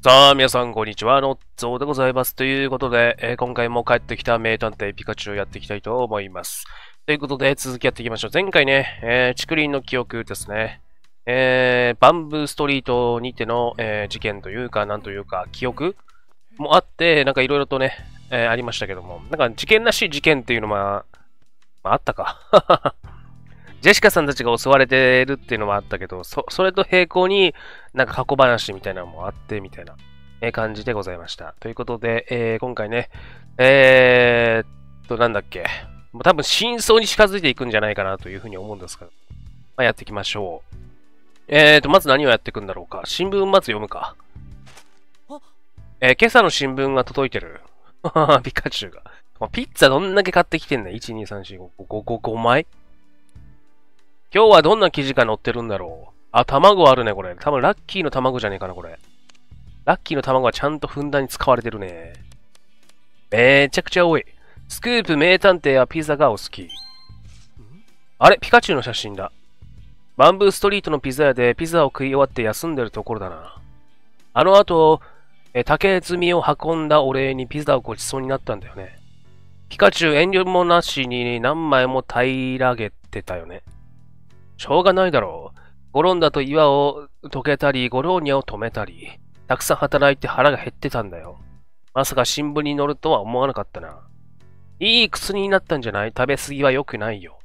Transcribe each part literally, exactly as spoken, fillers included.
さあ、皆さん、こんにちは。のっぞうでございます。ということで、えー今回も帰ってきた名探偵ピカチュウをやっていきたいと思います。ということで、続きやっていきましょう。前回ね、えー、竹林の記憶ですね。えー、バンブーストリートにての、えー事件というか、なんというか、記憶もあって、なんかいろいろとね、えーありましたけども、なんか事件らしい事件っていうのは、まあ、あったか。ジェシカさんたちが襲われてるっていうのはあったけど、そ、それと並行になんか過去話みたいなのもあってみたいなえー感じでございました。ということで、えー今回ね、えーっと、なんだっけ。もう多分真相に近づいていくんじゃないかなというふうに思うんですけど、まあ、やっていきましょう。えーと、まず何をやっていくんだろうか。新聞まず読むか。えー今朝の新聞が届いてる。ピカチュウが。ピッツァどんだけ買ってきてんねん。いち、に、さん、よん、ご、ご、ご、ごまい今日はどんな記事が載ってるんだろう。あ、卵あるね、これ。多分ラッキーの卵じゃねえかな、これ。ラッキーの卵はちゃんとふんだんに使われてるね。めちゃくちゃ多い。スクープ名探偵はピザがお好き。あれ、ピカチュウの写真だ。バンブーストリートのピザ屋でピザを食い終わって休んでるところだな。あの後、え竹積みを運んだお礼にピザをごちそうになったんだよね。ピカチュウ遠慮もなしに何枚も平らげてたよね。しょうがないだろう。転んだと岩を溶けたり、ゴローニャを止めたり、たくさん働いて腹が減ってたんだよ。まさか新聞に載るとは思わなかったな。いい薬になったんじゃない？食べ過ぎは良くないよ。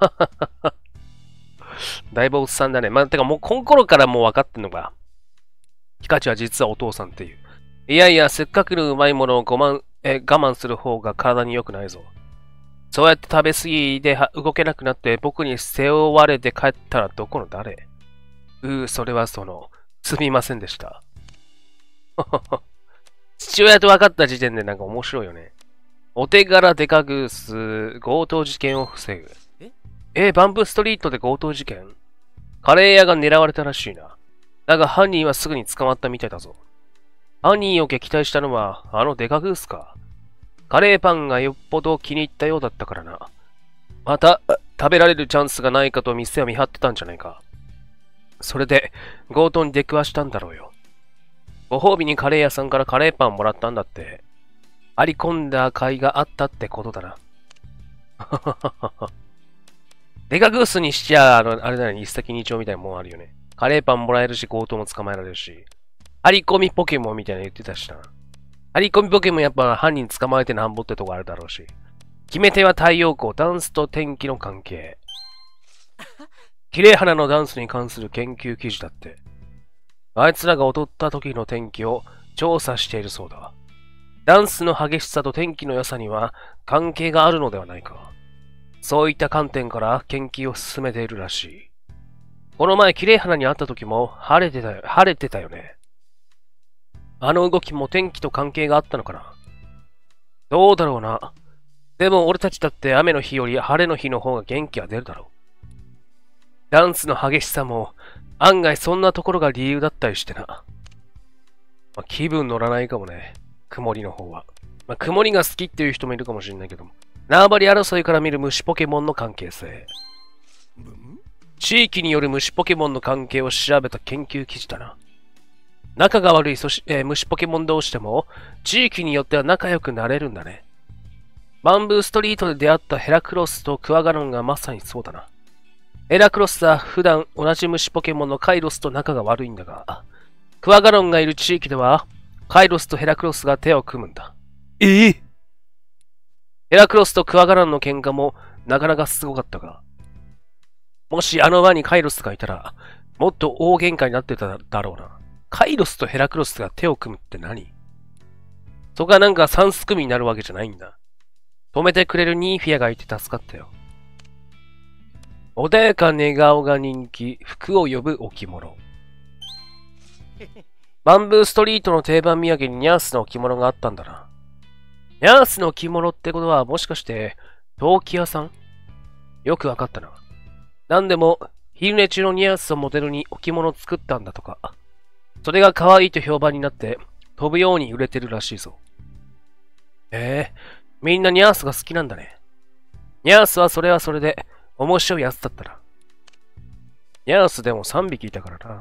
だいぶおっさんだね。まあ、てかもうこの頃からもう分かってんのか。ピカチュウは実はお父さんっていう。いやいや、せっかくのうまいものを我慢、え我慢する方が体に良くないぞ。そうやって食べ過ぎで動けなくなって僕に背負われて帰ったらどこの誰？うー、それはその、すみませんでした。父親と分かった時点でなんか面白いよね。お手柄デカグース、強盗事件を防ぐ。ええ、バンブーストリートで強盗事件？カレー屋が狙われたらしいな。だが犯人はすぐに捕まったみたいだぞ。犯人を撃退したのはあのデカグースか。カレーパンがよっぽど気に入ったようだったからな。また、食べられるチャンスがないかと店を見張ってたんじゃないか。それで、強盗に出くわしたんだろうよ。ご褒美にカレー屋さんからカレーパンもらったんだって。あり込んだ甲斐があったってことだな。デカグースにしちゃ、あの、あれだよね、一石二鳥みたいなもんあるよね。カレーパンもらえるし、強盗も捕まえられるし。張り込みポケモンみたいなの言ってたしな。張り込みポケモンやっぱ犯人捕まえてなんぼってとこあるだろうし。決め手は太陽光、ダンスと天気の関係。綺麗花のダンスに関する研究記事だって。あいつらが踊った時の天気を調査しているそうだ。ダンスの激しさと天気の良さには関係があるのではないか。そういった観点から研究を進めているらしい。この前綺麗花に会った時も晴れてたよ、晴れてたよね。あの動きも天気と関係があったのかな。どうだろうな。でも俺たちだって雨の日より晴れの日の方が元気が出るだろう。ダンスの激しさも案外そんなところが理由だったりしてな。まあ、気分乗らないかもね。曇りの方は。まあ、曇りが好きっていう人もいるかもしれないけども。縄張り争いから見る虫ポケモンの関係性。地域による虫ポケモンの関係を調べた研究記事だな。仲が悪いそし、えー、虫ポケモン同士でも地域によっては仲良くなれるんだね。バンブーストリートで出会ったヘラクロスとクワガロンがまさにそうだな。ヘラクロスは普段同じ虫ポケモンのカイロスと仲が悪いんだが、クワガロンがいる地域ではカイロスとヘラクロスが手を組むんだ。ええヘラクロスとクワガロンの喧嘩もなかなかすごかったが、もしあの輪にカイロスがいたらもっと大喧嘩になってただろうな。カイロスとヘラクロスが手を組むって何？そこがなんか三すくみになるわけじゃないんだ。止めてくれるニーフィアがいて助かったよ。穏やか寝顔が人気、服を呼ぶ置物。バンブーストリートの定番土産にニャースの置物があったんだな。ニャースの置物ってことはもしかして陶器屋さん？よくわかったな。なんでも昼寝中のニャースをモデルに置物作ったんだとか。それが可愛いと評判になって飛ぶように売れてるらしいぞ。ええ、みんなニャースが好きなんだね。ニャースはそれはそれで面白いやつだったな。ニャースでもさんびきいたからな。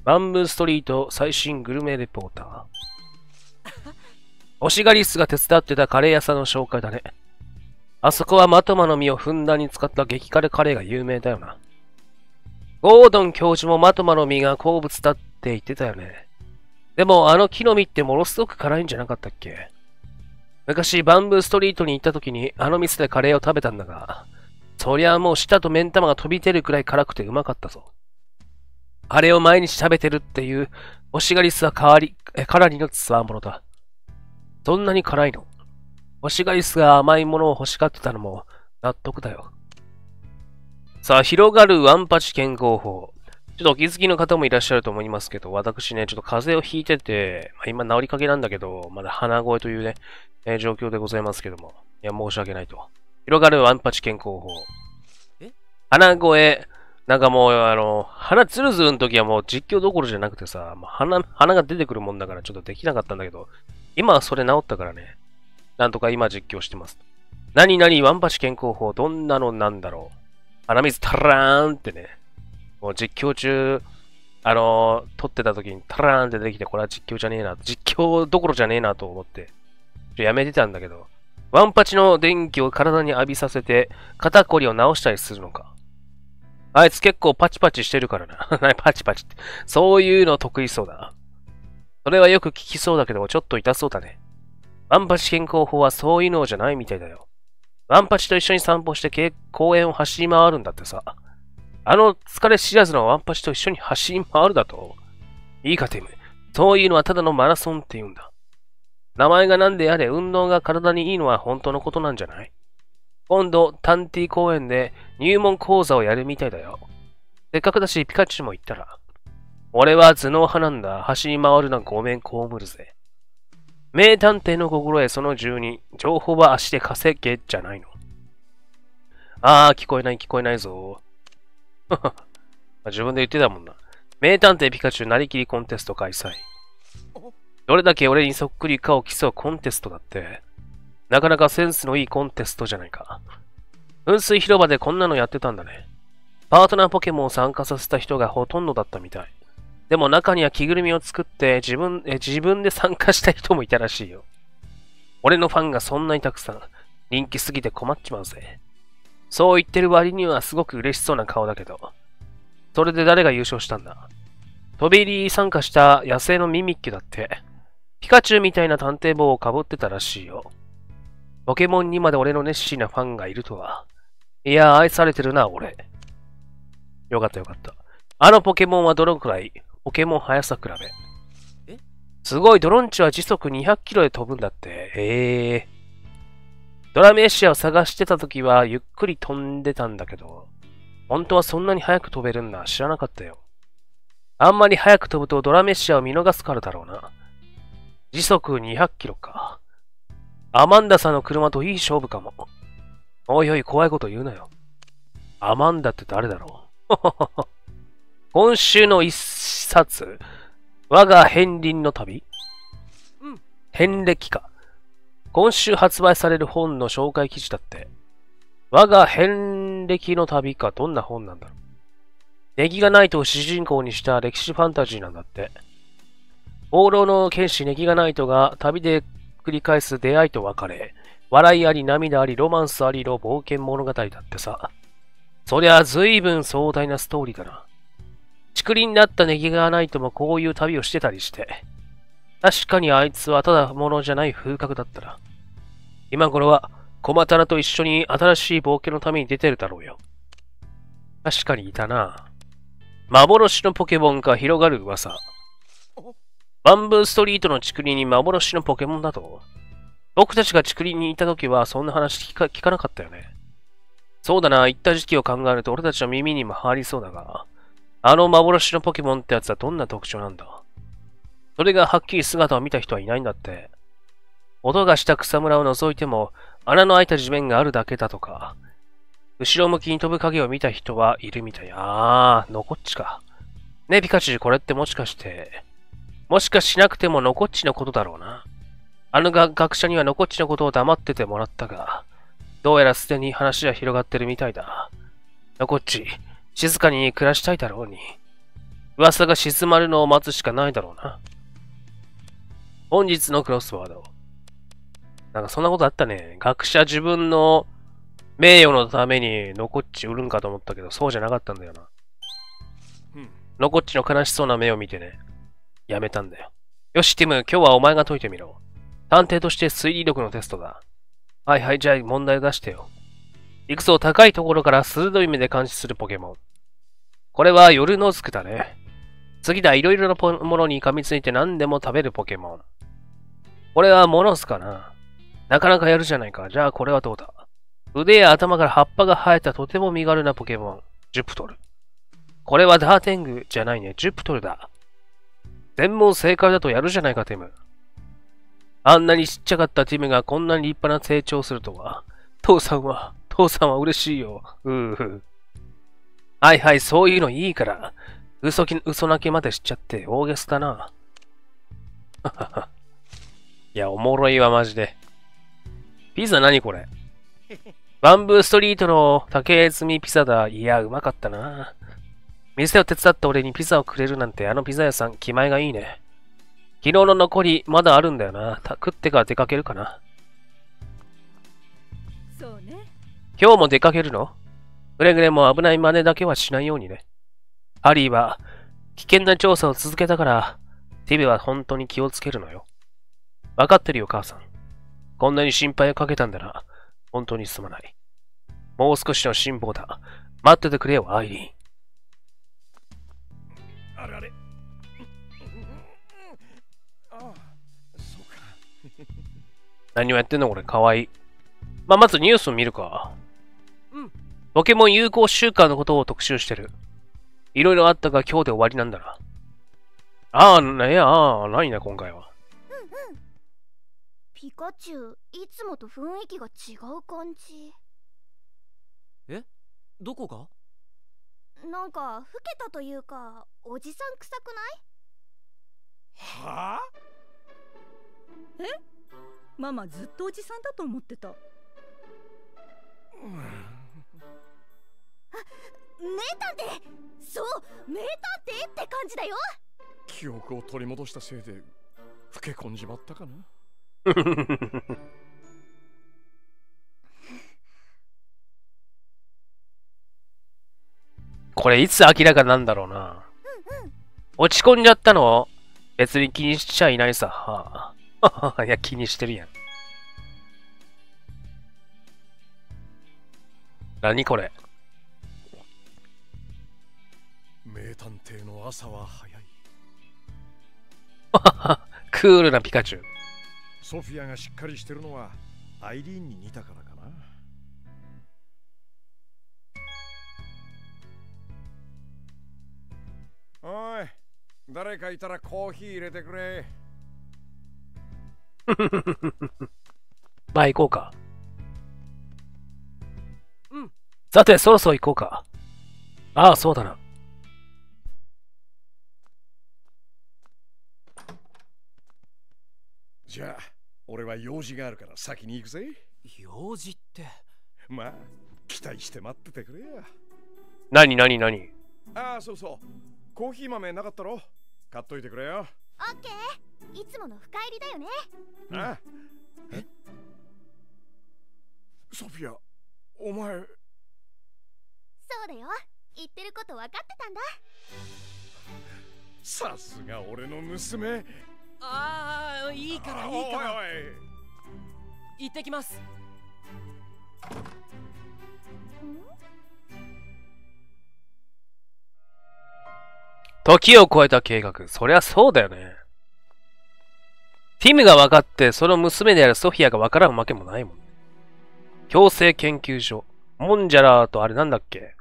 バンブーストリート最新グルメレポーター。オシガリスが手伝ってたカレー屋さんの紹介だね。あそこはマトマの実をふんだんに使った激辛カレーが有名だよな。ゴードン教授もマトマの実が好物だって言ってたよね。でもあの木の実ってものすごく辛いんじゃなかったっけ？昔バンブーストリートに行った時にあの店でカレーを食べたんだが、そりゃもう舌と目ん玉が飛び出るくらい辛くてうまかったぞ。あれを毎日食べてるっていうオシガリスはかわり、え、かなりのつわものだ。そんなに辛いの？オシガリスが甘いものを欲しがってたのも納得だよ。さあ、広がるワンパチ健康法。ちょっとお気づきの方もいらっしゃると思いますけど、私ね、ちょっと風邪をひいてて、まあ、今治りかけなんだけど、まだ鼻声というね、えー、状況でございますけども。いや、申し訳ないと。広がるワンパチ健康法。え？鼻声、なんかもう、あの、鼻ズルズルの時はもう実況どころじゃなくてさ、もう鼻、鼻が出てくるもんだからちょっとできなかったんだけど、今はそれ治ったからね。なんとか今実況してます。何々ワンパチ健康法、どんなのなんだろう。鼻水タラーンってね。もう実況中、あのー、撮ってた時にタラーンって出てきて、これは実況じゃねえな。実況どころじゃねえなと思って、やめてたんだけど、ワンパチの電気を体に浴びさせて、肩こりを治したりするのか。あいつ結構パチパチしてるからな。パチパチって。そういうの得意そうだ。それはよく聞きそうだけど、ちょっと痛そうだね。ワンパチ健康法はそういうのじゃないみたいだよ。ワンパチと一緒に散歩して公園を走り回るんだってさ。あの疲れ知らずのワンパチと一緒に走り回るだと。いいかテム。そういうのはただのマラソンって言うんだ。名前が何であれ運動が体にいいのは本当のことなんじゃない？今度、タンティ公園で入門講座をやるみたいだよ。せっかくだしピカチュウも行ったら。俺は頭脳派なんだ。走り回るのはごめん被るぜ。名探偵の心得そのじゅうに。情報は足で稼げじゃないの。あー、聞こえない聞こえないぞ。自分で言ってたもんな。名探偵ピカチュウなりきりコンテスト開催。どれだけ俺にそっくりかを競うコンテストだって。なかなかセンスのいいコンテストじゃないか。噴水広場でこんなのやってたんだね。パートナーポケモンを参加させた人がほとんどだったみたい。でも中には着ぐるみを作って自分え自分で参加した人もいたらしいよ。俺のファンがそんなにたくさん。人気すぎて困っちまうぜ。そう言ってる割にはすごく嬉しそうな顔だけど。それで誰が優勝したんだ？飛び入り参加した野生のミミッキュだって。ピカチュウみたいな探偵帽をかぶってたらしいよ。ポケモンにまで俺の熱心なファンがいるとは。いや、愛されてるな、俺。よかったよかった。あのポケモンはどのくらい？ポケモン速さ比べ。え？すごい、ドロンチは時速にひゃくキロで飛ぶんだって。へえ。ドラメシアを探してた時はゆっくり飛んでたんだけど、本当はそんなに速く飛べるんだ。知らなかったよ。あんまり速く飛ぶとドラメシアを見逃すからだろうな。時速にひゃくキロか。アマンダさんの車といい勝負かも。おいおい、怖いこと言うなよ。アマンダって誰だろう。今週の一冊。我が片鱗の旅？うん。遍歴か。今週発売される本の紹介記事だって。我が遍歴の旅か。どんな本なんだろう。ネギガナイトを主人公にした歴史ファンタジーなんだって。放浪の剣士ネギガナイトが旅で繰り返す出会いと別れ、笑いあり涙ありロマンスありの冒険物語だってさ。そりゃ随分壮大なストーリーだな。竹林になったネギガナイトもこういう旅をしてたりして。確かにあいつはただものじゃない風格だったな。今頃は小股と一緒に新しい冒険のために出てるだろうよ。確かにいたな。幻のポケモンが広がる噂。バンブーストリートの竹林に幻のポケモンだと？僕たちが竹林にいた時はそんな話聞か、聞かなかったよね。そうだな、行った時期を考えると俺たちの耳にも入りそうだが、あの幻のポケモンってやつはどんな特徴なんだ？それがはっきり姿を見た人はいないんだって。音がした草むらを覗いても穴の開いた地面があるだけだとか、後ろ向きに飛ぶ影を見た人はいるみたい。あー、ノコッチか。ねえピカチュウ、これってもしかして、もしかしなくてもノコッチのことだろうな。あのが学者にはノコッチのことを黙っててもらったが、どうやらすでに話は広がってるみたいだ。ノコッチ、静かに暮らしたいだろうに。 噂が静まるのを待つしかないだろうな。本日のクロスワード。なんかそんなことあったね。学者自分の名誉のためにノコッチ売るんかと思ったけど、そうじゃなかったんだよな。うん、ノコッチの悲しそうな目を見てね、やめたんだよ。よし、ティム、今日はお前が解いてみろ。探偵として推理力のテストだ。はいはい、じゃあ問題出してよ。いくつを高いところから鋭い目で監視するポケモン。これは夜のスクだね。次だ、いろいろなものに噛みついて何でも食べるポケモン。これはモノスかな。なかなかやるじゃないか。じゃあこれはどうだ。腕や頭から葉っぱが生えたとても身軽なポケモン。ジュプトル。これはダーテングじゃないね。ジュプトルだ。全問正解だとやるじゃないか、ティム。あんなにちっちゃかったティムがこんなに立派な成長するとは。父さんは、父さんは嬉しいよ。うーふ。はいはい、そういうのいいから。嘘き、嘘泣きまでしちゃって大げさだな。いや、おもろいわ、マジで。ピザ何これ？バンブーストリートの竹積みピザだ。いや、うまかったな。店を手伝った俺にピザをくれるなんてあのピザ屋さん、気前がいいね。昨日の残り、まだあるんだよな。食ってから出かけるかな。 そうね。 今日も出かけるの？くれぐれも危ない真似だけはしないようにね。ハリーは、危険な調査を続けたから、ティムは本当に気をつけるのよ。わかってるよ、母さん。こんなに心配をかけたんだな。本当にすまない。もう少しの辛抱だ。待っててくれよ、アイリーン。 あれあれ。ああ、そうか。 何をやってんのこれ、かわいい。まあ、まずニュースを見るか。うん。ポケモン友好週間のことを特集してる。いろいろあったが今日で終わりなんだな。ああ、ねえ、ああ、ないな、今回は。 うんうん。ピカチュウ、いつもと雰囲気が違う感じ。 え？どこが？ なんか、老けたというか、おじさん臭くない？ はあ？ え？ママずっとおじさんだと思ってた。あ、 名探偵！そう、名探偵って感じだよ。 記憶を取り戻したせいで老け込んじまったかな。 これいつ明らかなんだろうな。うんうん、落ち込んじゃったの？別に気にしちゃいないさ。はあ、いや、気にしてるやん。何これ？ 名探偵の朝は早い。 クールなピカチュウ。 ソフィアがしっかりしてるのはアイリーンに似たからかな。おい、誰かいたらコーヒー入れてくれ。 まあ行こうか。うん。さて、そろそろ行こうか。ああ、そうだな。 じゃあ、俺は用事があるから先に行くぜ。 用事って。 まあ、期待して待っててくれや。 なになになに？ ああ、そうそう。コーヒー豆なかったろ？買っといてくれよ。 オッケー。いつもの深入りだよね。 ああ。え？ソフィア、お前。 そうだよ。言ってること分かってたんだ。 さすが俺の娘。 ああ、いいからいいから。 おいおい。 行ってきます。 時を超えた計画。そりゃそうだよね。ティムが分かって、その娘であるソフィアが分からんわけもないもん。強制研究所。モンジャラーとあれなんだっけ？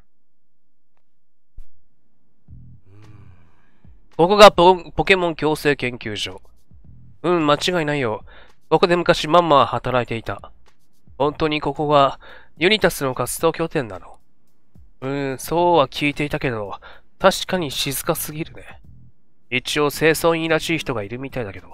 ここが ポ, ポケモン強制研究所。うん、間違いないよ。ここで昔マンマは働いていた。本当にここはユニタスの活動拠点なの？うーん、そうは聞いていたけど、確かに静かすぎるね。一応清掃員らしい人がいるみたいだけど。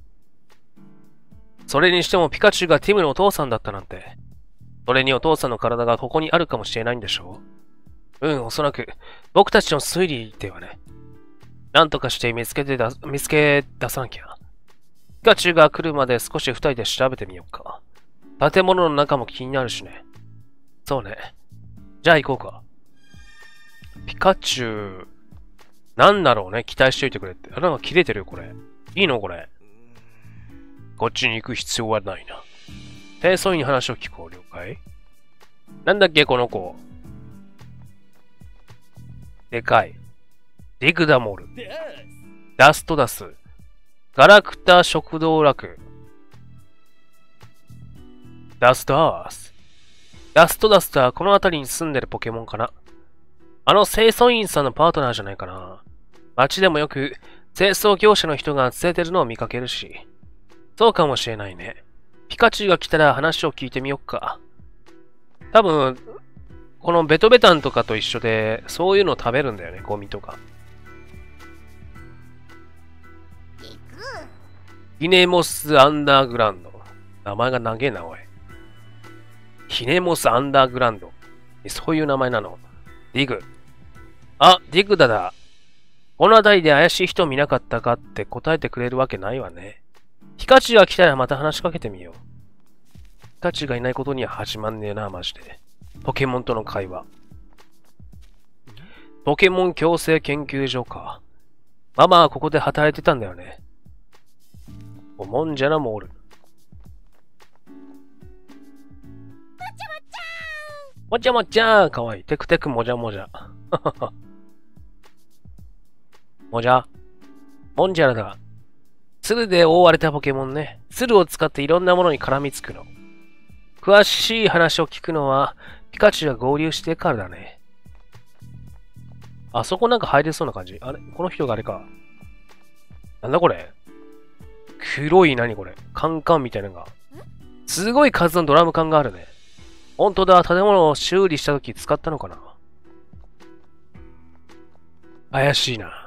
それにしてもピカチュウがティムのお父さんだったなんて。それにお父さんの体がここにあるかもしれないんでしょう？うん、おそらく僕たちの推理ではね。 なんとかして見つけてだ、見つけ出さなきゃ。ピカチュウが来るまで少し二人で調べてみようか。建物の中も気になるしね。そうね。じゃあ行こうか。ピカチュウ、なんだろうね。期待しといてくれって。あ、なんか切れてるよ、これ。いいのこれ。こっちに行く必要はないな。清掃員に話を聞こう、了解？なんだっけ、この子。でかい。ディグダモル。ダストダス。ガラクタ食堂楽。ダスダース。ダストダストはこの辺りに住んでるポケモンかな。あの清掃員さんのパートナーじゃないかな。街でもよく清掃業者の人が連れてるのを見かけるし。そうかもしれないね。ピカチュウが来たら話を聞いてみよっか。多分、このベトベタンとかと一緒で、そういうの食べるんだよね、ゴミとか。ヒネモスアンダーグラウンド。名前が長えな、おい。ヒネモスアンダーグラウンド。そういう名前なの。ディグ。あ、ディグダだ。この辺りで怪しい人見なかったかって答えてくれるわけないわね。ピカチュウが来たらまた話しかけてみよう。ピカチュウがいないことには始まんねえな、マジで。ポケモンとの会話。ポケモン共生研究所か。ママはここで働いてたんだよね。おもんじゃらもおる。もちゃもちゃーかわいい。テクテクもじゃもじゃ。もじゃ。もんじゃらだ。鶴で覆われたポケモンね。鶴を使っていろんなものに絡みつくの。詳しい話を聞くのは、ピカチュウが合流してからだね。あそこなんか入れそうな感じ。あれこの人があれか。なんだこれ黒い何これカンカンみたいなのが。すごい数のドラム缶があるね。ほんとだ、建物を修理した時使ったのかな。怪しいな。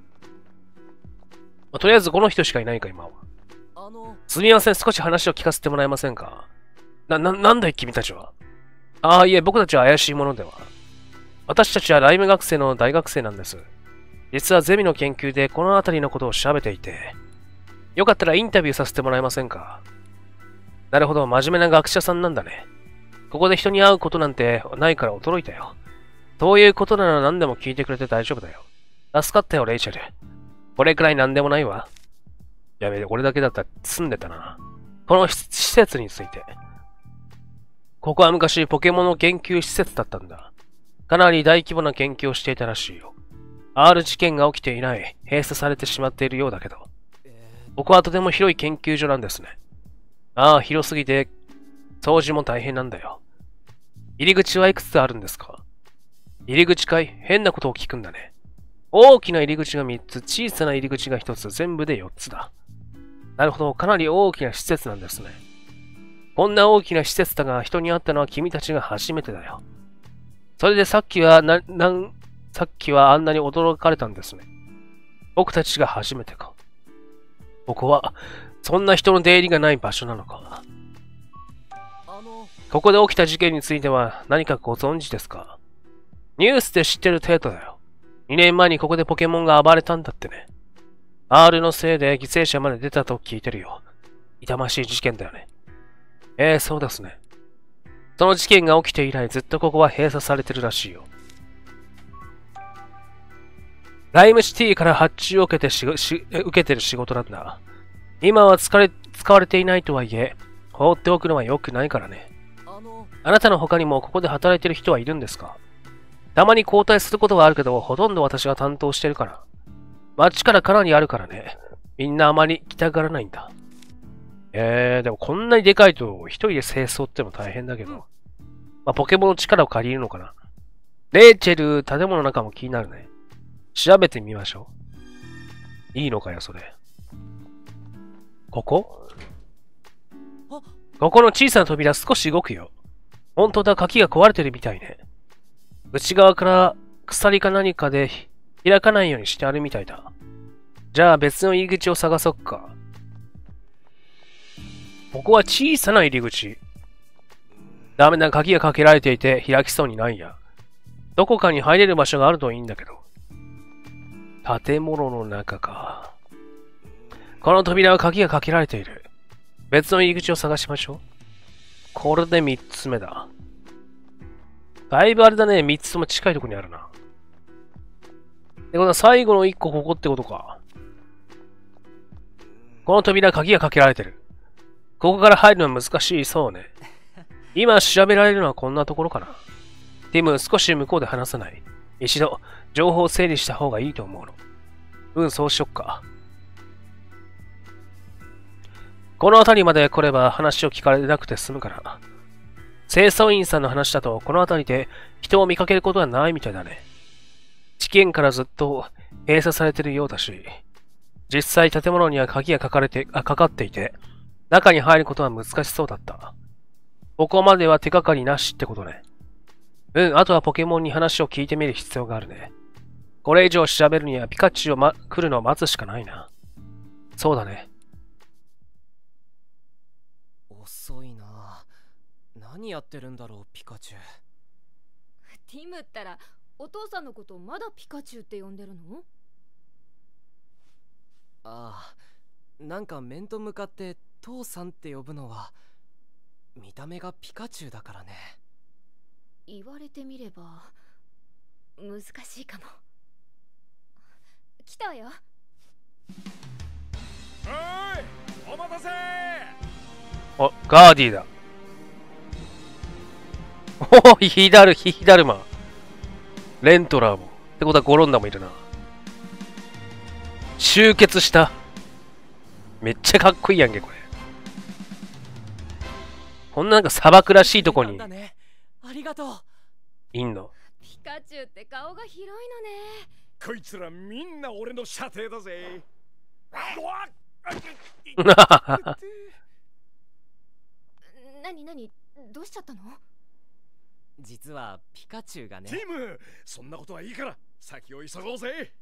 まあ、とりあえずこの人しかいないか、今は。 あのすみません、少し話を聞かせてもらえませんか。な、な、なんだい君たちは。ああ、いえ、僕たちは怪しいものでは。私たちはライム学生の大学生なんです。実はゼミの研究でこの辺りのことを調べていて、よかったらインタビューさせてもらえませんか。なるほど、真面目な学者さんなんだね。ここで人に会うことなんてないから驚いたよ。そういうことなら何でも聞いてくれて大丈夫だよ。助かったよ、レイチェル。これくらい何でもないわ。やべえ、俺だけだったら住んでたな。この施設について。ここは昔ポケモンの研究施設だったんだ。かなり大規模な研究をしていたらしいよ。R 事件が起きていない、閉鎖されてしまっているようだけど。ここはとても広い研究所なんですね。ああ、広すぎて、掃除も大変なんだよ。入り口はいくつあるんですか？入り口かい？変なことを聞くんだね。大きな入り口がみっつ、小さな入り口がひとつ、全部でよっつだ。なるほど、かなり大きな施設なんですね。こんな大きな施設だが人に会ったのは君たちが初めてだよ。それでさっきはな、なん、さっきはあんなに驚かれたんですね。僕たちが初めてか。ここは、そんな人の出入りがない場所なのか。 あのここで起きた事件については何かご存知ですか？ニュースで知ってる程度だよ。にねんまえにここでポケモンが暴れたんだってね。R のせいで犠牲者まで出たと聞いてるよ。痛ましい事件だよね。ええー、そうですね。その事件が起きて以来ずっとここは閉鎖されてるらしいよ。ライムシティから発注を受けてしし受けてる仕事なんだ。今は使れ使われていないとはいえ、放っておくのは良くないからね。 あのあなたの他にもここで働いてる人はいるんですか？たまに交代することはあるけど、ほとんど私が担当してるから。街からかなりあるからね。みんなあまり来たがらないんだ。えー、でもこんなにでかいと一人で清掃っても大変だけど。まあ、ポケモンの力を借りるのかな。レイチェル、建物の中も気になるね。調べてみましょう。いいのかよ、それ。ここ？ここの小さな扉少し動くよ。本当だ、鍵が壊れてるみたいね。内側から鎖か何かで開かないようにしてあるみたいだ。じゃあ別の入り口を探そっか。ここは小さな入り口。ダメな鍵がかけられていて開きそうにないや。どこかに入れる場所があるといいんだけど。 建物の中か。この扉は鍵がかけられている。別の入り口を探しましょう。これで三つ目だ。だいぶあれだね、三つとも近いところにあるな。ってことは最後の一個ここってことか。この扉は鍵がかけられてる。ここから入るのは難しいそうね。今調べられるのはこんなところかな。ティム、少し向こうで話さない。一度、情報を整理した方がいいと思うの。うん、そうしよっか。この辺りまで来れば話を聞かれなくて済むから。清掃員さんの話だと、この辺りで人を見かけることはないみたいだね。事件からずっと閉鎖されてるようだし、実際建物には鍵がかかれて、あ、かかっていて、中に入ることは難しそうだった。ここまでは手がかりなしってことね。うん、あとはポケモンに話を聞いてみる必要があるね。これ以上調べるにはピカチュウを、ま、来るのを待つしかないな。そうだね。 遅いな。何やってるんだろう、ピカチュウ。 ティムったらお父さんのことまだピカチュウって呼んでるの？ ああ、なんか面と向かって父さんって呼ぶのは見た目がピカチュウだからね。 言われてみれば難しいかも。来たわよ。 おい、お待たせ。 お、ガーディだ。おお、ヒダル、ヒダルマン。レントラーも。ってことはゴロンダもいるな。集結した。めっちゃかっこいいやんけ、これ。こんななんか砂漠らしいとこに。 ね、ありがとう。 いんの。 ピカチュウって顔が広いのね。 こいつらみんな俺の射程だぜ。 なになに、どうしちゃったの？ 実はピカチュウがね。 ティム、そんなことはいいから先を急ごうぜ。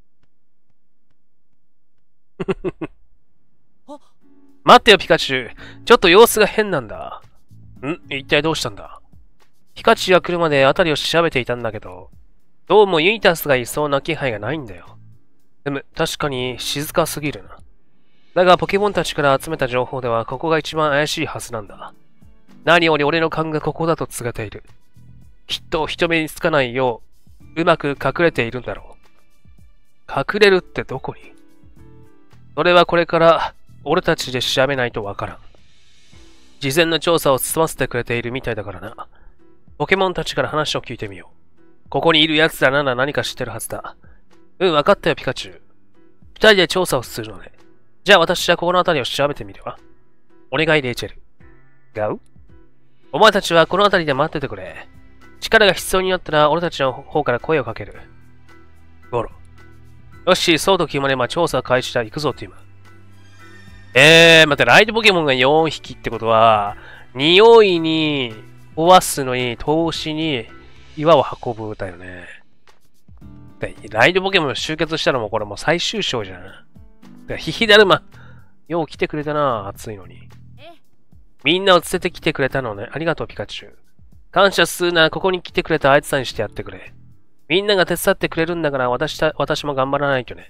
待ってよ、ピカチュウ。ちょっと様子が変なんだ。ん？一体どうしたんだ？ピカチュウが来るまで辺りを調べていたんだけど、どうもユニタスがいそうな気配がないんだよ。でも、確かに静かすぎるな。だが、ポケモンたちから集めた情報では、ここが一番怪しいはずなんだ。何より俺の勘がここだと告げている。きっと人目につかないよう、うまく隠れているんだろう。隠れるってどこに？それはこれから、俺たちで調べないとわからん。事前の調査を済ませてくれているみたいだからな。ポケモンたちから話を聞いてみよう。ここにいる奴らなら何か知ってるはずだ。うん、わかったよ、ピカチュウ。二人で調査をするのね。じゃあ私はここの辺りを調べてみるわ。お願い、レイチェル。ガウ？お前たちはこの辺りで待っててくれ。力が必要になったら俺たちの方から声をかける。ゴロ。よし、そうと決まれば調査開始だ。行くぞ、ティム。えー、待って、ライトポケモンがよんひきってことは、匂いに、壊すのに、投資に、岩を運ぶだよね。ライトポケモン集結したのもこれもう最終章じゃん。ヒヒダルマ。よう来てくれたな、暑いのに。みんなを連れてきてくれたのね。ありがとう、ピカチュウ。感謝するな、ここに来てくれたあいつさんにしてやってくれ。みんなが手伝ってくれるんだから私た、私も頑張らないとね。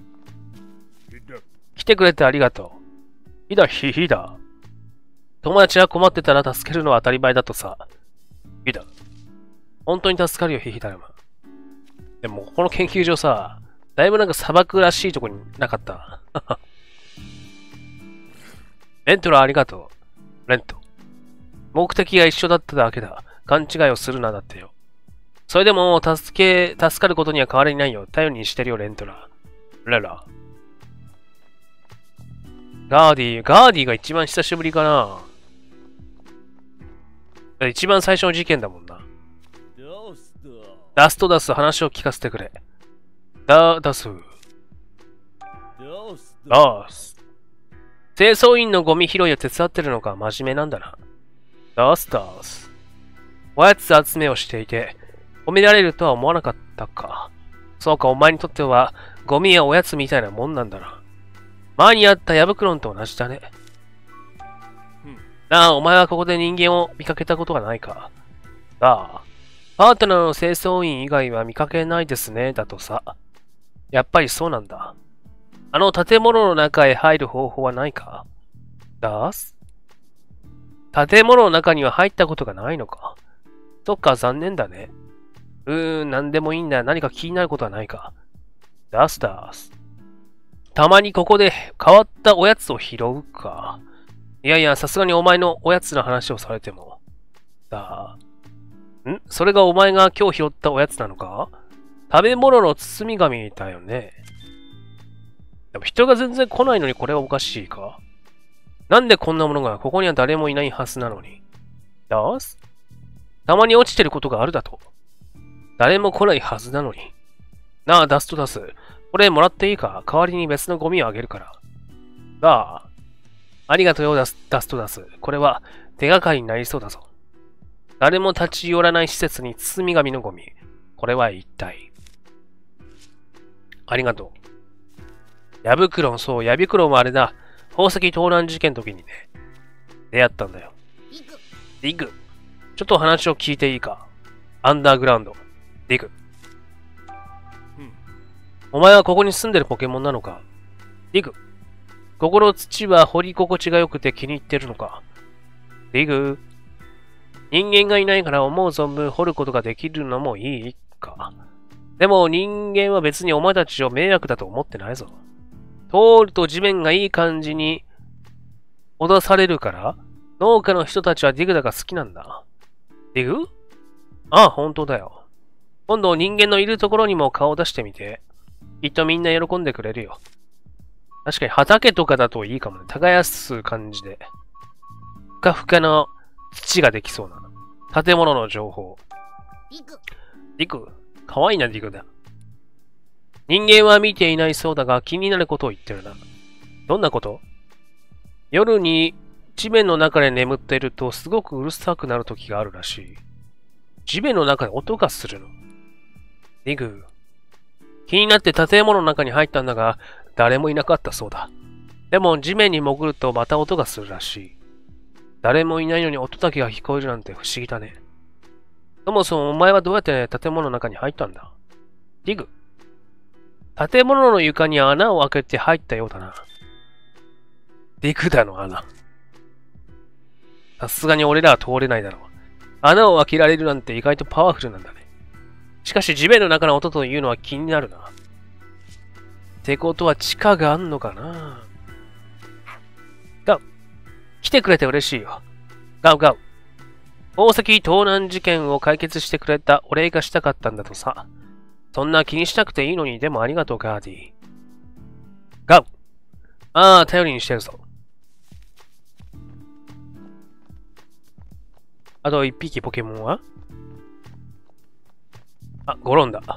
来てくれてありがとう。ヒダヒヒダ。友達が困ってたら助けるのは当たり前だとさ。ヒダ。本当に助かるよ、ヒヒダルマ。でも、この研究所さ、だいぶなんか砂漠らしいとこになかった。レントラありがとう。レント。目的が一緒だっただけだ。勘違いをするなだってよ。それでも、助け、助かることには変わりないよ。頼りにしてるよ、レントラ。レラ。ガーディ、ガーディが一番久しぶりかな。一番最初の事件だもんな。ダストダス、話を聞かせてくれ。ダ、ダス。ダス。清掃員のゴミ拾いを手伝ってるのか真面目なんだな。ダスダス。おやつ集めをしていて、褒められるとは思わなかったか。そうか、お前にとっては、ゴミやおやつみたいなもんなんだな。前にあったヤブクロンと同じだね。うん、なあ、お前はここで人間を見かけたことがないか。ああ。パートナーの清掃員以外は見かけないですね、だとさ。 やっぱりそうなんだ。あの建物の中へ入る方法はないか？ダース？建物の中には入ったことがないのか。そっか、残念だね。うーん、なんでもいいんだ。何か気になることはないか。ダースダース。たまにここで変わったおやつを拾うか。いやいや、さすがにお前のおやつの話をされても。だ。ん？それがお前が今日拾ったおやつなのか？食べ物の包み紙だよね。でも人が全然来ないのにこれはおかしいか？なんでこんなものがここには誰もいないはずなのに。ダース？たまに落ちてることがあるだと。誰も来ないはずなのに。なあ、ダストダス。これもらっていいか？代わりに別のゴミをあげるから。だあ。ありがとうよ、ダス、ダストダス。これは手がかりになりそうだぞ。誰も立ち寄らない施設に包み紙のゴミ。これは一体。ありがとう。ヤブクロン、そう、ヤビクロンはあれだ。宝石盗難事件の時にね、出会ったんだよ。ディグ。ちょっと話を聞いていいか？アンダーグラウンド。ディグ。 うん。 お前はここに住んでるポケモンなのか？ディグ。ここの土は掘り心地が良くて気に入ってるのか？ディグ。人間がいないから思う存分掘ることができるのもいいか。でも人間は別にお前たちを迷惑だと思ってないぞ。通ると地面がいい感じに脅されるから、農家の人たちはディグダが好きなんだ。ディグ？ああ、本当だよ。今度人間のいるところにも顔を出してみて。きっとみんな喜んでくれるよ。確かに畑とかだといいかもね。耕す感じで。ふかふかの土ができそうな。建物の情報。 ディグ。 ディグ。かわいいな、ディグだ。人間は見ていないそうだが気になることを言ってるな。どんなこと？夜に地面の中で眠っているとすごくうるさくなる時があるらしい。地面の中で音がするの。ディグ。気になって建物の中に入ったんだが、誰もいなかったそうだ。でも地面に潜るとまた音がするらしい。誰もいないのに音だけが聞こえるなんて不思議だね。そもそもお前はどうやって建物の中に入ったんだ？ディグ。建物の床に穴を開けて入ったようだな。ディグだの穴。さすがに俺らは通れないだろう。穴を開けられるなんて意外とパワフルなんだね。しかし地面の中の音というのは気になるな。ってことは地下があんのかな？ガウ。来てくれて嬉しいよ。ガウガウ。宝石盗難事件を解決してくれたお礼がしたかったんだとさ。そんな気にしなくていいのに、でもありがとう、ガーディ。ガウ。ああ、頼りにしてるぞ。あと一匹ポケモンは？あ、ゴロンだ。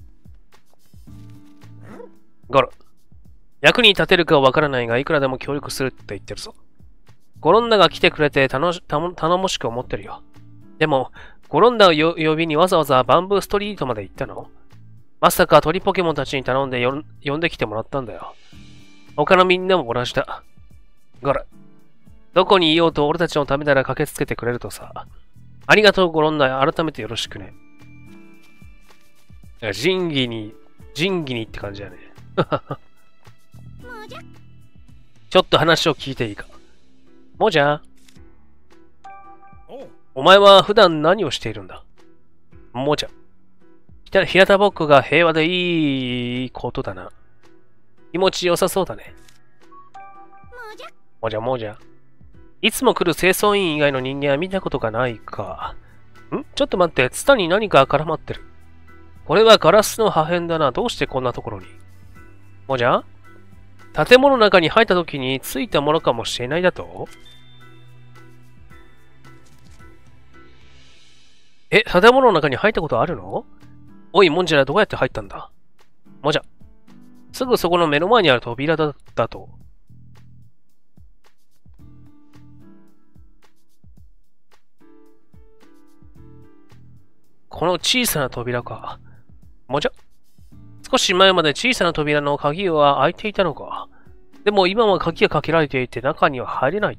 ゴロン。役に立てるかはわからないが、いくらでも協力するって言ってるぞ。ゴロンダが来てくれて頼し、頼もしく思ってるよ。でも、ゴロンダを呼びにわざわざバンブーストリートまで行ったの？まさか鳥ポケモンたちに頼んでよ呼んできてもらったんだよ。他のみんなも同じだ。ゴロン。どこにいようと俺たちのためなら駆けつけてくれるとさ。ありがとう、ゴロンダ。改めてよろしくね。仁義に、仁義にって感じだね。ちょっと話を聞いていいか。もじゃ。お前は普段何をしているんだ？もじゃ。ひなたぼっこが平和でいいことだな。気持ちよさそうだね。もじゃもじゃ。いつも来る清掃員以外の人間は見たことがないか。ん？ちょっと待って、ツタに何か絡まってる。これはガラスの破片だな。どうしてこんなところに？もじゃ？建物の中に入った時についたものかもしれないだと？え、建物の中に入ったことあるの？おい、もんじゃらどうやって入ったんだ？もじゃ。すぐそこの目の前にある扉だったと。この小さな扉か。もじゃ。少し前まで小さな扉の鍵は開いていたのか。でも今は鍵がかけられていて中には入れないって。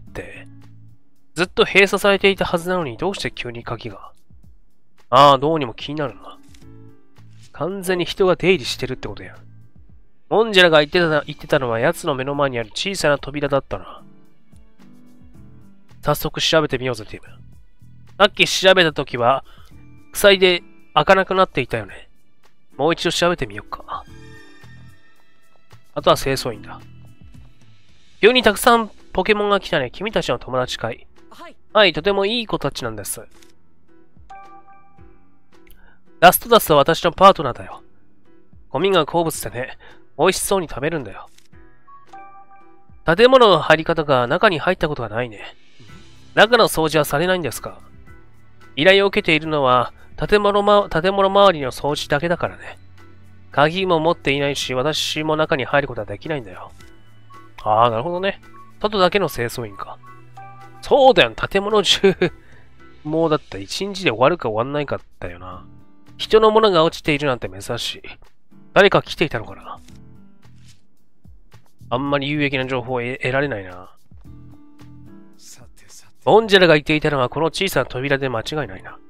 ずっと閉鎖されていたはずなのにどうして急に鍵が。ああ、どうにも気になるな。完全に人が出入りしてるってことや。 モンジェラが言ってた言ってたのは奴の目の前にある小さな扉だったな。早速調べてみようぜ、ティム。さっき調べたときは、塞いで開かなくなっていたよね。もう一度調べてみようか。あとは清掃員だ。急にたくさんポケモンが来たね。君たちの友達かい？ はい。 はい、とてもいい子たちなんです。ラストダスは私のパートナーだよ。ゴミが好物でね、美味しそうに食べるんだよ。建物の入り方が中に入ったことがないね。中の掃除はされないんですか？依頼を受けているのは建物、ま、建物周りの掃除だけだからね。鍵も持っていないし、私も中に入ることはできないんだよ。ああ、なるほどね。外だけの清掃員か。そうだよ、建物中。もうだって一日で終わるか終わんないかだよな。人のものが落ちているなんて珍しい。誰か来ていたのかな？あんまり有益な情報を得られないな。 さてさて。 モンジェラが言っていたのはこの小さな扉で間違いないな。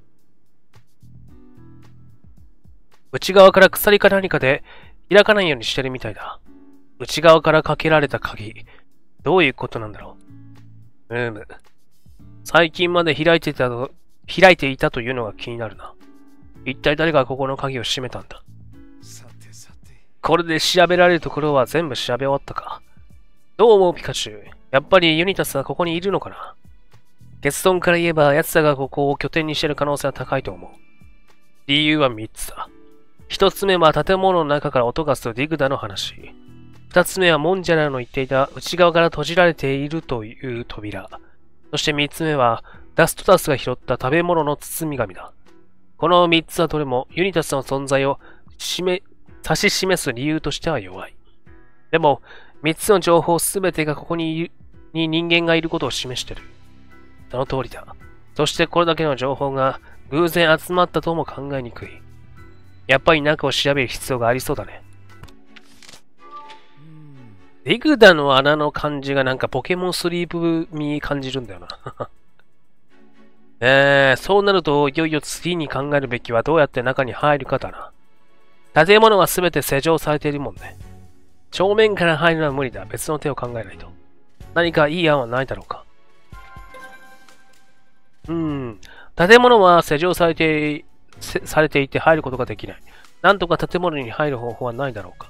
内側から鎖か何かで開かないようにしてるみたいだ。内側からかけられた鍵。どういうことなんだろう。うーむ。最近まで開いていたと、開いていたというのが気になるな。一体誰がここの鍵を閉めたんだ。 さてさて。 これで調べられるところは全部調べ終わったか。どう思うピカチュウ。やっぱりユニタスはここにいるのかな。結論から言えば奴らがここを拠点にしている可能性は高いと思う。理由はみっつだ。一つ目は建物の中から音がするディグダの話。二つ目はモンジェラの言っていた内側から閉じられているという扉。そして三つ目はダストタスが拾った食べ物の包み紙だ。この三つはどれもユニタスの存在を示指し示す理由としては弱い。でも、三つの情報すべてがここにいるに人間がいることを示している。その通りだ。そしてこれだけの情報が偶然集まったとも考えにくい。やっぱり中を調べる必要がありそうだね。ディグダの穴の感じがなんかポケモンスリープに感じるんだよな。えー、そうなるといよいよ次に考えるべきはどうやって中に入るかだな。建物はすべて施錠されているもんね。正面から入るのは無理だ。別の手を考えないと。何かいい案はないだろうか。うーん。建物は施錠されて、されていて入ることができない。なんとか建物に入る方法はないだろうか。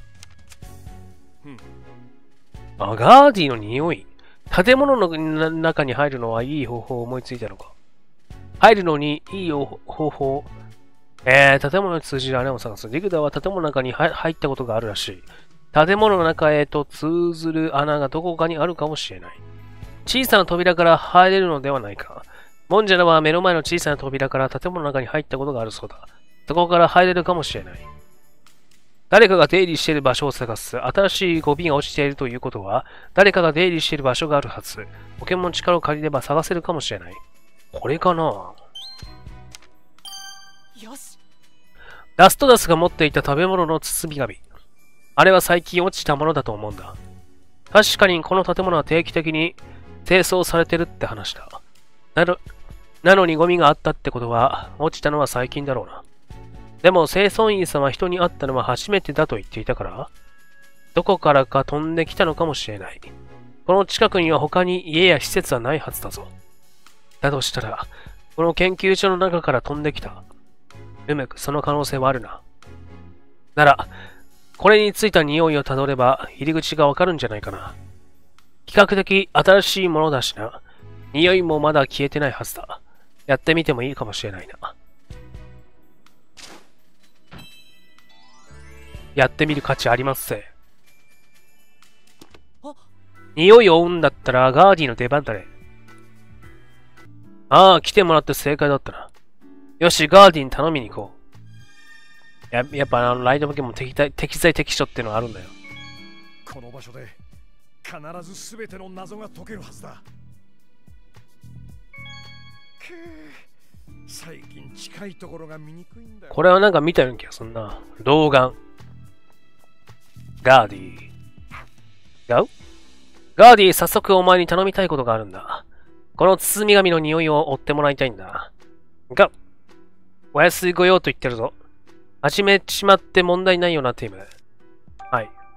あ、ガーディの匂い。建物の中に入るのはいい方法を思いついたのか。入るのにいい方法。えー、建物に通じる穴を探す。ディグダは建物の中に入ったことがあるらしい。建物の中へと通ずる穴がどこかにあるかもしれない。小さな扉から入れるのではないか。モンジェラは目の前の小さな扉から建物の中に入ったことがあるそうだ。そこから入れるかもしれない。誰かが出入りしている場所を探す。新しいゴミが落ちているということは、誰かが出入りしている場所があるはず。ポケモンの力を借りれば探せるかもしれない。これかな？ よし。 ラストダスが持っていた食べ物の包み紙。あれは最近落ちたものだと思うんだ。確かにこの建物は定期的に清掃されてるって話だ。なの、なのにゴミがあったってことは、落ちたのは最近だろうな。でも清掃員さんは人に会ったのは初めてだと言っていたから、どこからか飛んできたのかもしれない。この近くには他に家や施設はないはずだぞ。だとしたら、この研究所の中から飛んできた。うむ、その可能性はあるな。なら、これについた匂いをたどれば入り口がわかるんじゃないかな。比較的新しいものだしな。匂いもまだ消えてないはずだ。やってみてもいいかもしれないな。やってみる価値ありますぜ。匂いを追うんだったらガーディの出番だね。ああ、来てもらって正解だったな。よし、ガーディに頼みに行こう。や、やっぱあの、ライドポケモン適材適材適所っていうのがあるんだよ。 この場所で必ず全ての謎が解けるはずだ。くー、最近近いところが見にくいんだよ。 これはなんか見たような気がすんな。老眼。ガーディ。ガウガーディ、早速お前に頼みたいことがあるんだ。この包み紙の匂いを追ってもらいたいんだ。が、お安いご用と言ってるぞ。始めちまって問題ないよな、ティム。はい。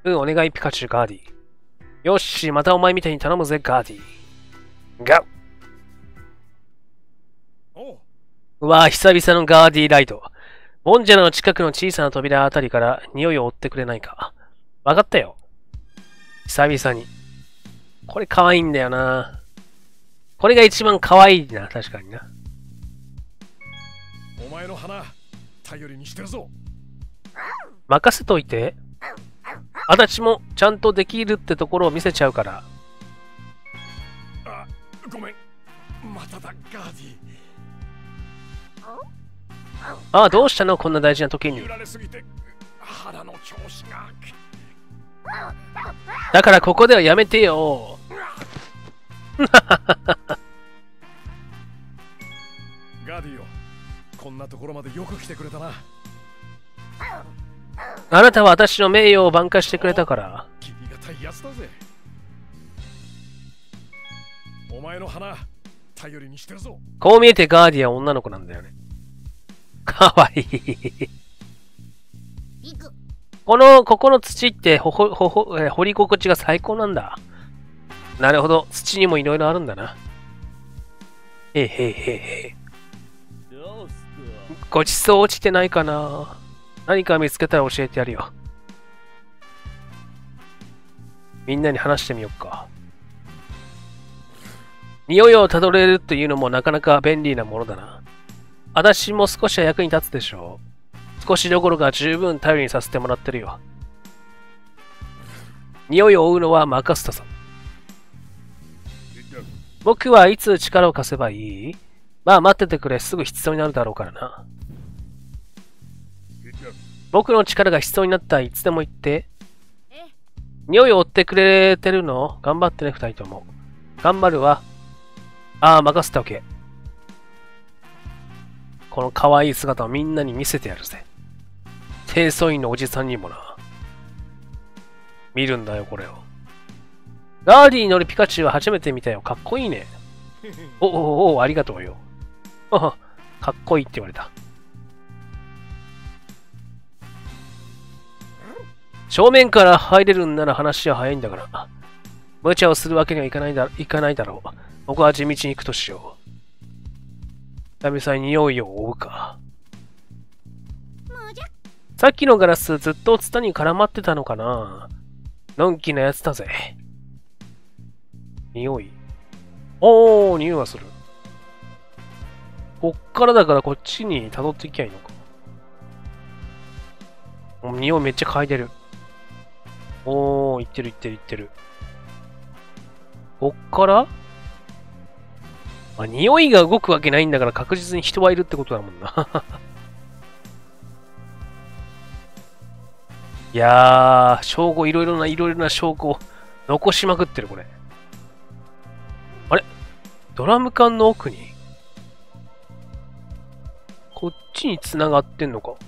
うん、お願い、ピカチュウ、ガーディ。よし、またお前みたいに頼むぜ、ガーディ。ガおう。 うわぁ、久々のガーディライド。ボンジャラの近くの小さな扉あたりから匂いを追ってくれないか。わかったよ。久々に。これ可愛いんだよな。これが一番可愛いな、確かにな。 お前の花、頼りにしてるぞ。 任せといて。あたちもちゃんとできるってところを見せちゃうから。 あ、ごめん。まただ、ガーディ。 ああ、どうしたのこんな大事な時に。 揺られすぎて肌の調子が。 だからここではやめてよ。 ガーディよ、こんなところまでよく来てくれたな。 あなたは私の名誉を挽回してくれたから。 切りがたいやつだぜ。お前の花、頼りにしてるぞ。 こう見えてガーディは女の子なんだよね。かわいい。この、ここの土ってほほ、ほほ、えー、掘り心地が最高なんだ。なるほど。土にもいろいろあるんだな。へいへいへいへい。ごちそう落ちてないかな。何か見つけたら教えてやるよ。みんなに話してみよっか。匂いをたどれるっていうのもなかなか便利なものだな。私も少しは役に立つでしょう。少しどころか十分頼りにさせてもらってるよ。匂いを追うのは任せたさ。僕はいつ力を貸せばいい？まあ待っててくれ。すぐ必要になるだろうからな。僕の力が必要になったらいつでも言って。匂いを追ってくれてるの？頑張ってね、二人とも。頑張るわ。ああ、任せておけ。この可愛い姿をみんなに見せてやるぜ。清掃員のおじさんにもな。見るんだよ、これを。ガーディに乗るピカチュウは初めて見たよ。かっこいいね。おおお、ありがとうよ。かっこいいって言われた。正面から入れるんなら話は早いんだから。無茶をするわけにはいかないだ、いかないだろう。僕は地道に行くとしよう。久々に匂いを追うか。さっきのガラスずっとツタに絡まってたのかな。のんきなやつだぜ。匂い。おー、匂いがする。こっからだからこっちに辿っていきゃいいのか。匂いめっちゃ嗅いでる。おー、いってるいってるいってる。こっからあ、匂いが動くわけないんだから確実に人はいるってことだもんな。いやー、証拠、いろいろな、いろいろな証拠を残しまくってる、これ。あれドラム缶の奥にこっちに繋がってんのか。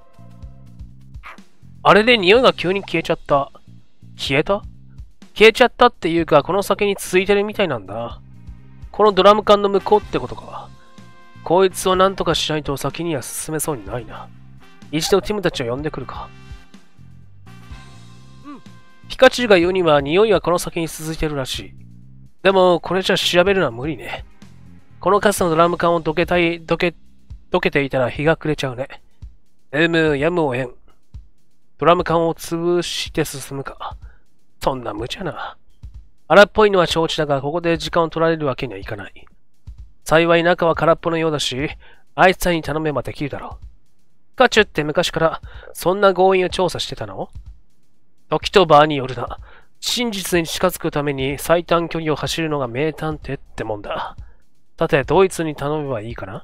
あれで匂いが急に消えちゃった。消えた消えちゃったっていうか、この先に続いてるみたいなんだ。このドラム缶の向こうってことか。こいつを何とかしないと先には進めそうにないな。一度ティムたちを呼んでくるか。うん。ピカチュウが言うには匂いはこの先に続いてるらしい。でも、これじゃ調べるのは無理ね。この数のドラム缶をどけたい、どけ、どけていたら日が暮れちゃうね。うむ、やむをえん。ドラム缶を潰して進むか。そんな無茶な。荒っぽいのは承知だが、ここで時間を取られるわけにはいかない。幸い中は空っぽのようだし、あいつらに頼めばできるだろう。ピカチュウって昔からそんな強引を調査してたの？時と場によるな。真実に近づくために最短距離を走るのが名探偵ってもんだ。さて、ドイツに頼めばいいかな？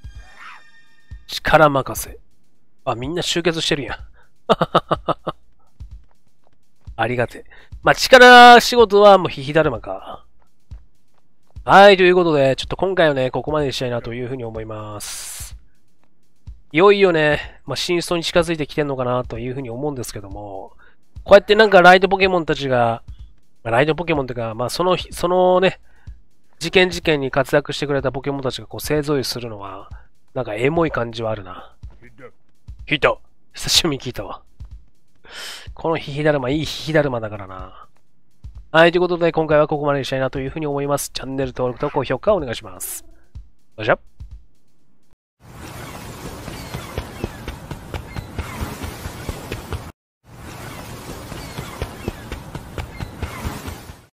力任せ。あ、みんな集結してるやん。ありがてえ。まあ、力仕事はもうヒヒだるまか。はい、ということで、ちょっと今回はね、ここまでにしたいなというふうに思います。いよいよね、まあ、真相に近づいてきてんのかなというふうに思うんですけども、こうやってなんかライドポケモンたちが、まあ、ライドポケモンというか、まあ、その、そのね、事件事件に活躍してくれたポケモンたちがこう勢ぞいするのは、なんかエモい感じはあるな。聞いた。久しぶりに聞いたわ。 このヒヒだるま、いいヒヒだるまだからな。はい、ということで今回はここまでにしたいなというふうに思います。チャンネル登録と高評価お願いします。それじゃ。